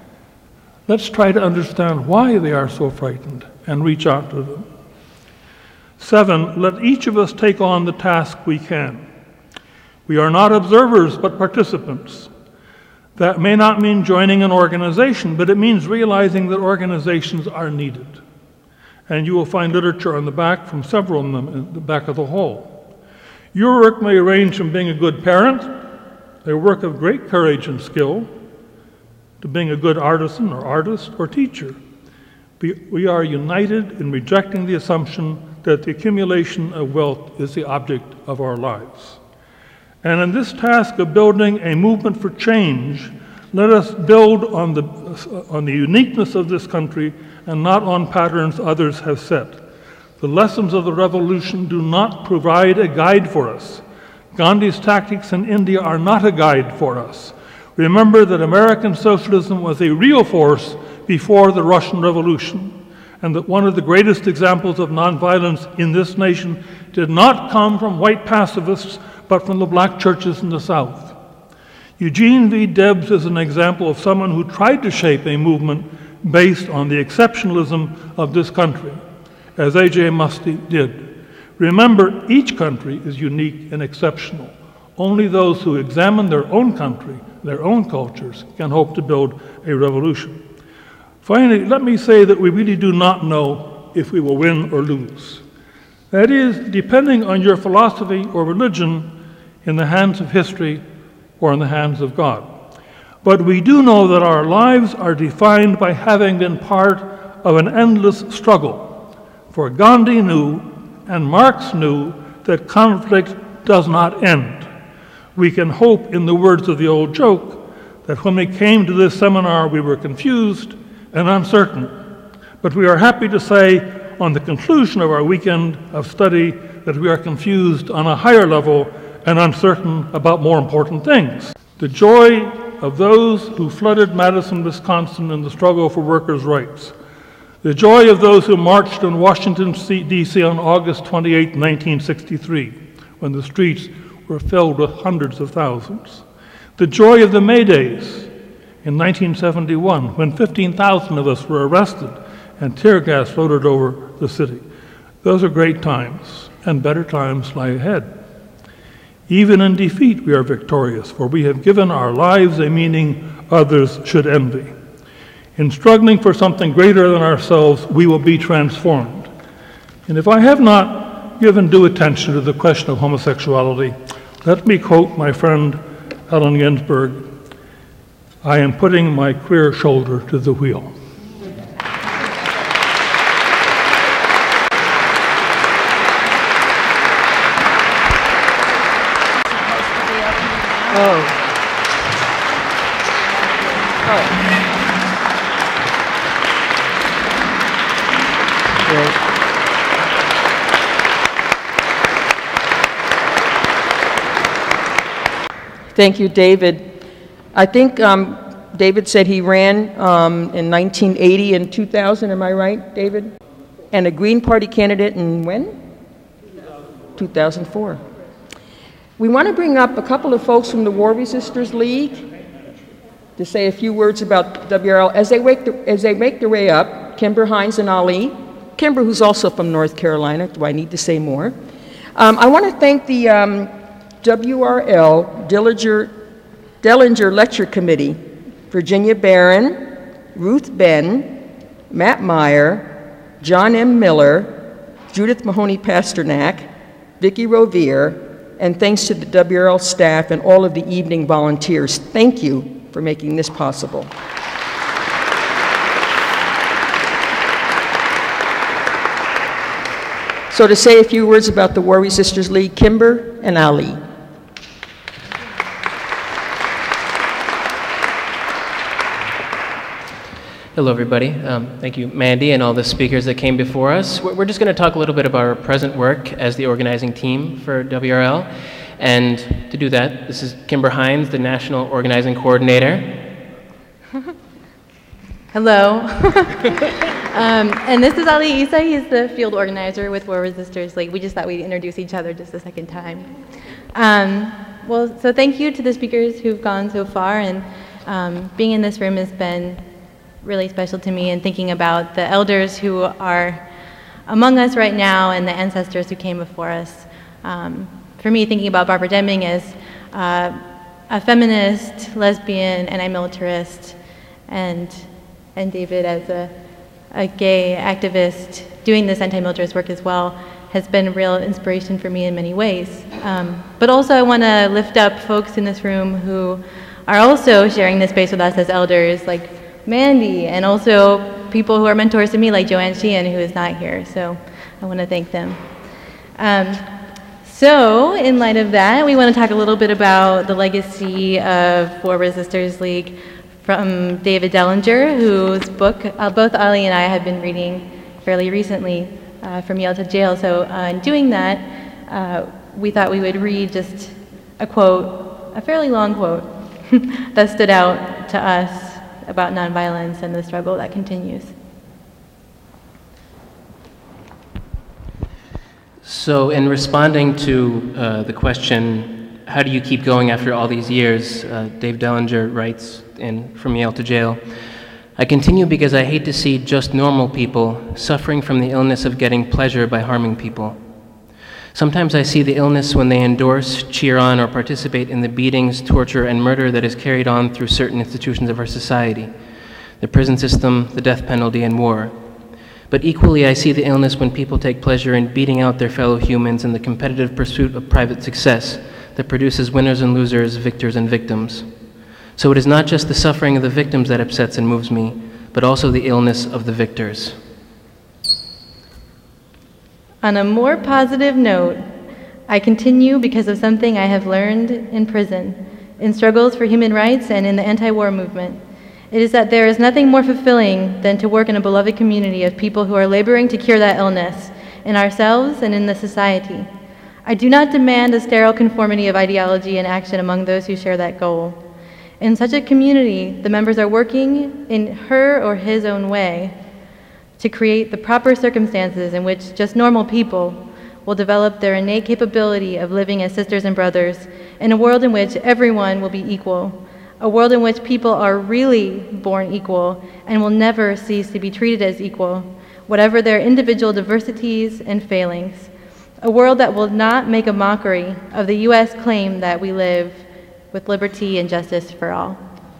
Let's try to understand why they are so frightened and reach out to them. Seven, let each of us take on the task we can. We are not observers, but participants. That may not mean joining an organization, but it means realizing that organizations are needed. And you will find literature on the back from several of them in the back of the hall. Your work may range from being a good parent, a work of great courage and skill, to being a good artisan or artist or teacher. We, we are united in rejecting the assumption that the accumulation of wealth is the object of our lives. And in this task of building a movement for change, let us build on the, on the uniqueness of this country and not on patterns others have set. The lessons of the revolution do not provide a guide for us. Gandhi's tactics in India are not a guide for us. Remember that American socialism was a real force before the Russian Revolution, and that one of the greatest examples of nonviolence in this nation did not come from white pacifists, but from the black churches in the South. Eugene V. Debs is an example of someone who tried to shape a movement based on the exceptionalism of this country, as A J Muste did. Remember, each country is unique and exceptional. Only those who examine their own country, their own cultures, can hope to build a revolution. Finally, let me say that we really do not know if we will win or lose. That is, depending on your philosophy or religion, in the hands of history or in the hands of God. But we do know that our lives are defined by having been part of an endless struggle. For Gandhi knew, and Marx knew, that conflict does not end. We can hope, in the words of the old joke, that when we came to this seminar we were confused and uncertain. But we are happy to say, on the conclusion of our weekend of study, that we are confused on a higher level and uncertain about more important things. The joy of those who flooded Madison, Wisconsin in the struggle for workers' rights. The joy of those who marched in Washington, D C on August twenty-eighth, nineteen sixty-three, when the streets were filled with hundreds of thousands. The joy of the May Days in nineteen seventy-one, when fifteen thousand of us were arrested and tear gas floated over the city. Those are great times, and better times lie ahead. Even in defeat we are victorious, for we have given our lives a meaning others should envy. In struggling for something greater than ourselves, we will be transformed. And if I have not given due attention to the question of homosexuality, let me quote my friend Allen Ginsberg, "I am putting my queer shoulder to the wheel." Oh. Oh. Great. Thank you, David. I think um, David said he ran um, in nineteen eighty and two thousand, am I right, David? And a Green Party candidate in when? two thousand four. We want to bring up a couple of folks from the War Resisters League to say a few words about W R L. As they, wake the, as they make their way up, Kimber, Hines, and Ali. Kimber, who's also from North Carolina. Do I need to say more? Um, I want to thank the um, W R L Dellinger, Dellinger Lecture Committee, Virginia Barron, Ruth Ben, Matt Meyer, John M. Miller, Judith Mahoney-Pasternak, Vicki Rovere, and thanks to the W R L staff and all of the evening volunteers. Thank you for making this possible. So to say a few words about the War Resisters League, Kimber and Ali. Hello, everybody. Um, thank you, Mandy, and all the speakers that came before us. We're just going to talk a little bit about our present work as the organizing team for W R L. And to do that, this is Kimber Hines, the National Organizing Coordinator. Hello. um, and this is Ali Issa. He's the field organizer with War Resisters League. We just thought we'd introduce each other just a second time. Um, well, so thank you to the speakers who've gone so far. And um, being in this room has been really special to me, and thinking about the elders who are among us right now and the ancestors who came before us. Um, for me, thinking about Barbara Deming as uh, a feminist, lesbian, anti-militarist, and and David as a, a gay activist doing this anti-militarist work as well has been a real inspiration for me in many ways. Um, but also I want to lift up folks in this room who are also sharing this space with us as elders, like Mandy, and also people who are mentors to me, like Joanne Sheehan, who is not here. So I want to thank them. Um, so in light of that, we want to talk a little bit about the legacy of War Resisters League from David Dellinger, whose book uh, both Ali and I have been reading fairly recently uh, from Yale to Jail. So uh, in doing that, uh, we thought we would read just a quote, a fairly long quote, that stood out to us about nonviolence and the struggle that continues. So in responding to uh, the question, how do you keep going after all these years, uh, Dave Dellinger writes in From Yale to Jail, I continue because I hate to see just normal people suffering from the illness of getting pleasure by harming people. Sometimes I see the illness when they endorse, cheer on, or participate in the beatings, torture, and murder that is carried on through certain institutions of our society, the prison system, the death penalty, and war. But equally, I see the illness when people take pleasure in beating out their fellow humans in the competitive pursuit of private success that produces winners and losers, victors and victims. So it is not just the suffering of the victims that upsets and moves me, but also the illness of the victors. On a more positive note, I continue because of something I have learned in prison, in struggles for human rights and in the anti-war movement. It is that there is nothing more fulfilling than to work in a beloved community of people who are laboring to cure that illness, in ourselves and in the society. I do not demand a sterile conformity of ideology and action among those who share that goal. In such a community, the members are working in her or his own way to create the proper circumstances in which just normal people will develop their innate capability of living as sisters and brothers in a world in which everyone will be equal, a world in which people are really born equal and will never cease to be treated as equal, whatever their individual diversities and failings, a world that will not make a mockery of the U S claim that we live with liberty and justice for all.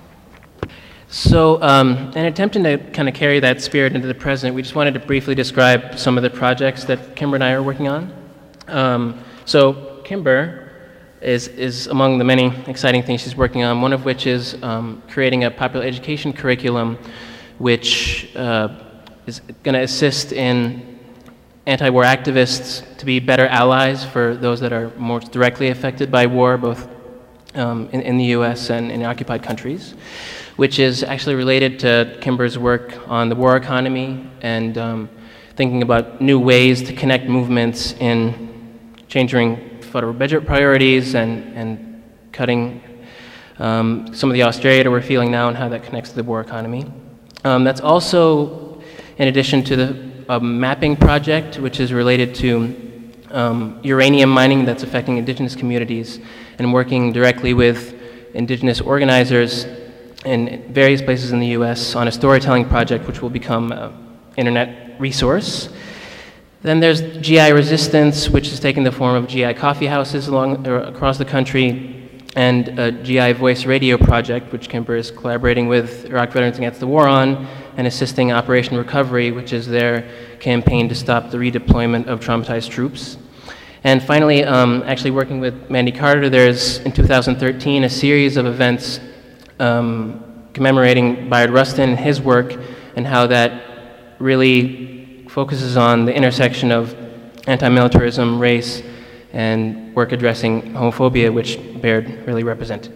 So, um, in attempting to kind of carry that spirit into the present, we just wanted to briefly describe some of the projects that Kimber and I are working on. Um, so, Kimber is, is among the many exciting things she's working on, one of which is um, creating a popular education curriculum which uh, is going to assist in anti-war activists to be better allies for those that are more directly affected by war, both um, in, in the U S and in occupied countries, which is actually related to Kimber's work on the war economy and um, thinking about new ways to connect movements in changing federal budget priorities and, and cutting um, some of the austerity we're feeling now and how that connects to the war economy. Um, that's also in addition to the uh, mapping project, which is related to um, uranium mining that's affecting indigenous communities and working directly with indigenous organizers in various places in the U S on a storytelling project which will become an internet resource. Then there's G I resistance, which is taking the form of G I coffee houses along, or across the country, and a G I voice radio project, which Kimber is collaborating with Iraq Veterans Against the War on, and assisting Operation Recovery, which is their campaign to stop the redeployment of traumatized troops. And finally, um, actually working with Mandy Carter, there's, in two thousand thirteen, a series of events Um, commemorating Bayard Rustin and his work and how that really focuses on the intersection of anti-militarism, race, and work addressing homophobia, which Bayard really represented.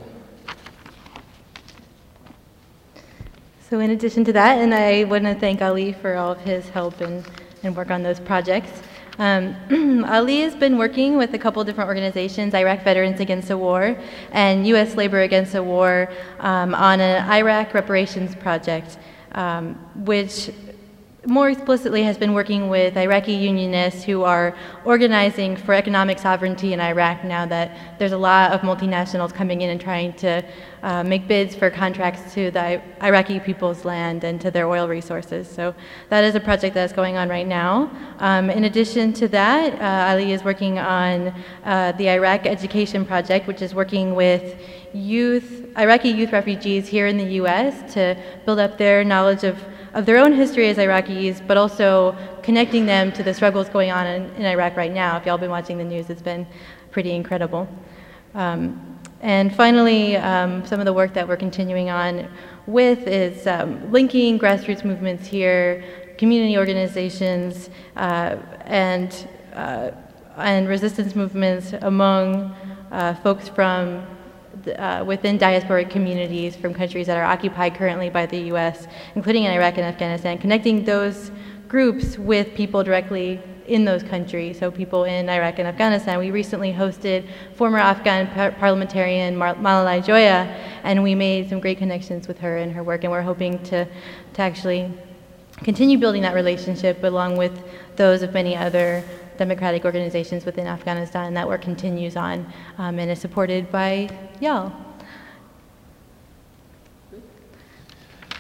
So in addition to that, and I want to thank Ali for all of his help and, and work on those projects. Um, Ali has been working with a couple different organizations, Iraq Veterans Against the War and U S Labor Against the War, um, on an Iraq reparations project, um, which more explicitly has been working with Iraqi unionists who are organizing for economic sovereignty in Iraq now that there's a lot of multinationals coming in and trying to uh, make bids for contracts to the Iraqi people's land and to their oil resources. So that is a project that's going on right now. Um, in addition to that, uh, Ali is working on uh, the Iraq Education Project, which is working with youth, Iraqi youth refugees here in the U S to build up their knowledge of of their own history as Iraqis, but also connecting them to the struggles going on in, in Iraq right now. If y'all been watching the news, it's been pretty incredible. Um, and finally, um, some of the work that we're continuing on with is um, linking grassroots movements here, community organizations, uh, and, uh, and resistance movements among uh, folks from Uh, within diasporic communities from countries that are occupied currently by the U S, including in Iraq and Afghanistan, connecting those groups with people directly in those countries, so people in Iraq and Afghanistan. We recently hosted former Afghan par parliamentarian Mar Malalai Joya, and we made some great connections with her and her work, and we're hoping to, to actually continue building that relationship along with those of many other democratic organizations within Afghanistan. That work continues on um, and is supported by y'all.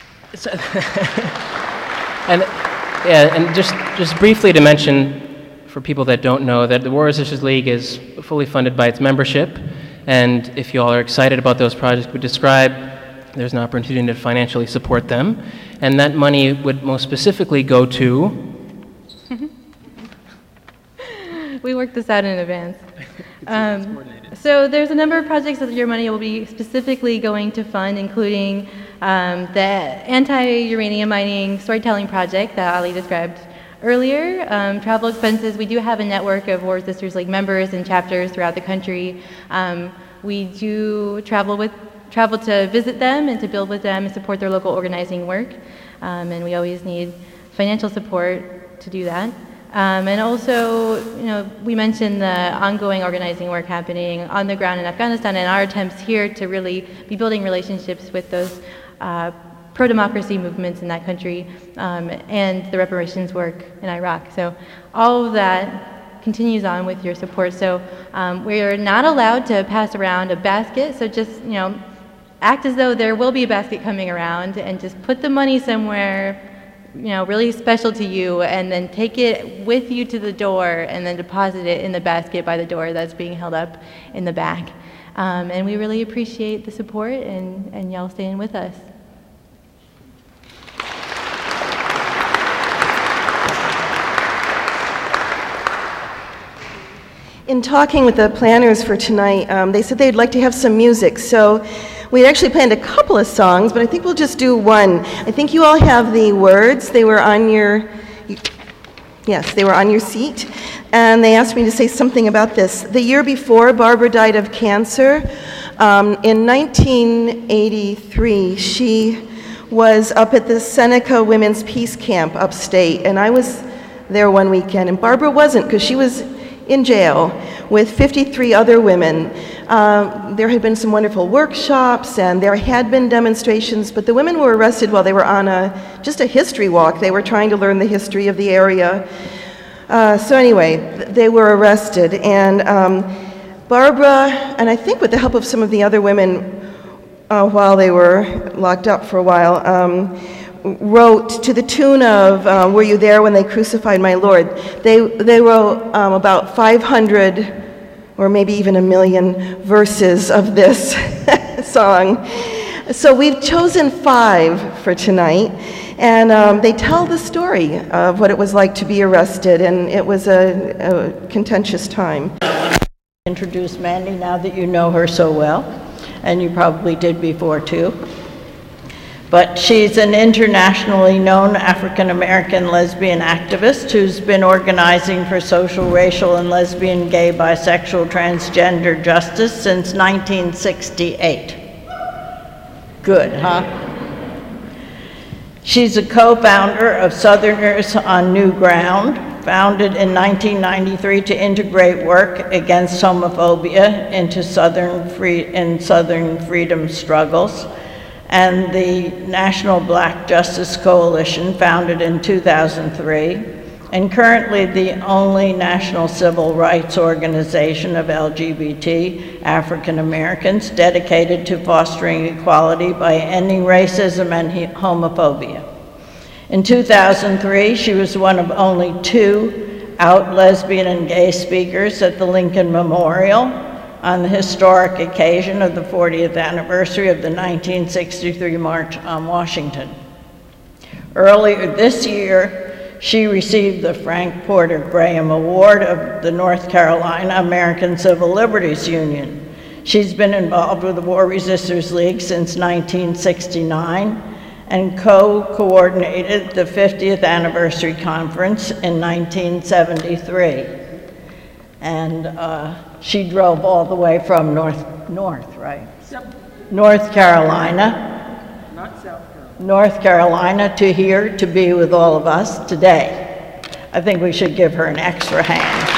and yeah, and just just briefly to mention, for people that don't know, that the War Resisters League is fully funded by its membership, and if you all are excited about those projects we described, there's an opportunity to financially support them, and that money would most specifically go to... We worked this out in advance. Um, so there's a number of projects that your money will be specifically going to fund, including um, the anti-uranium mining storytelling project that Ali described earlier. Um, travel expenses, we do have a network of War Resisters League members and chapters throughout the country. Um, we do travel with travel to visit them and to build with them and support their local organizing work. Um, and we always need financial support to do that. Um, and also, you know, we mentioned the ongoing organizing work happening on the ground in Afghanistan and our attempts here to really be building relationships with those uh, pro-democracy movements in that country um, and the reparations work in Iraq. So all of that continues on with your support. So um, we're not allowed to pass around a basket, so just, you know, act as though there will be a basket coming around and just put the money somewhere, you know, really special to you, and then take it with you to the door and then deposit it in the basket by the door that's being held up in the back. Um, and we really appreciate the support and, and y'all staying with us. In talking with the planners for tonight, um, they said they'd like to have some music. So we actually planned a couple of songs, but I think we'll just do one. I think you all have the words. They were on your, yes, they were on your seat. And they asked me to say something about this. The year before Barbara died of cancer, um, in nineteen eighty-three, she was up at the Seneca Women's Peace Camp upstate, and I was there one weekend, and Barbara wasn't, because she was in jail with fifty-three other women. Uh, there had been some wonderful workshops and there had been demonstrations, but the women were arrested while they were on a just a history walk. They were trying to learn the history of the area. Uh, so anyway, th they were arrested, and um, Barbara, and I think with the help of some of the other women uh, while they were locked up for a while, um, wrote to the tune of uh, Were You There When They Crucified My Lord? They, they wrote um, about five hundred or maybe even a million verses of this song. So we've chosen five for tonight, and um, they tell the story of what it was like to be arrested, and it was a, a contentious time. Introduce Mandy now that you know her so well, and you probably did before too. But she's an internationally known African-American lesbian activist who's been organizing for social, racial, and lesbian, gay, bisexual, transgender justice since nineteen sixty-eight. Good, huh? She's a co-founder of Southerners on New Ground, founded in nineteen ninety-three to integrate work against homophobia into Southern free, in Southern freedom struggles, and the National Black Justice Coalition, founded in two thousand three, and currently the only national civil rights organization of L G B T African Americans dedicated to fostering equality by ending racism and homophobia. In two thousand three, she was one of only two out lesbian and gay speakers at the Lincoln Memorial on the historic occasion of the fortieth anniversary of the nineteen sixty-three March on Washington. Earlier this year, she received the Frank Porter Graham Award of the North Carolina American Civil Liberties Union. She's been involved with the War Resisters League since nineteen sixty-nine and co-coordinated the fiftieth anniversary conference in nineteen seventy-three. And uh, she drove all the way from North, North, right? Yep. North Carolina. Not South Carolina. North Carolina to here to be with all of us today. I think we should give her an extra hand.